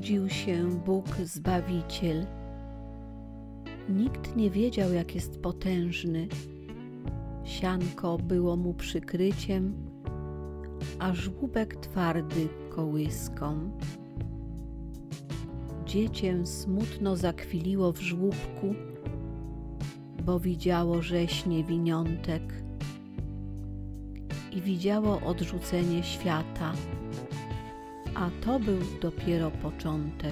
urodził się Bóg Zbawiciel. Nikt nie wiedział, jak jest potężny. Sianko było mu przykryciem, a żłóbek twardy kołyską. Dziecię smutno zakwiliło w żłóbku, bo widziało rzeź niewiniątek i widziało odrzucenie świata, a to był dopiero początek.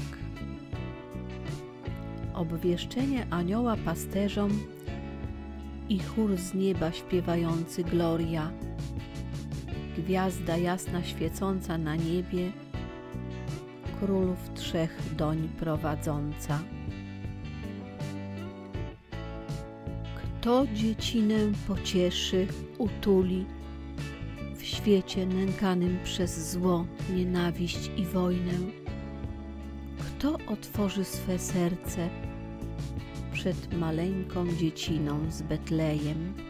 Obwieszczenie anioła pasterzom i chór z nieba śpiewający Gloria, gwiazda jasna świecąca na niebie, królów trzech doń prowadząca. Kto dziecinę pocieszy, utuli, w świecie nękanym przez zło, nienawiść i wojnę? Kto otworzy swe serce przed maleńką dzieciną z Betlejem?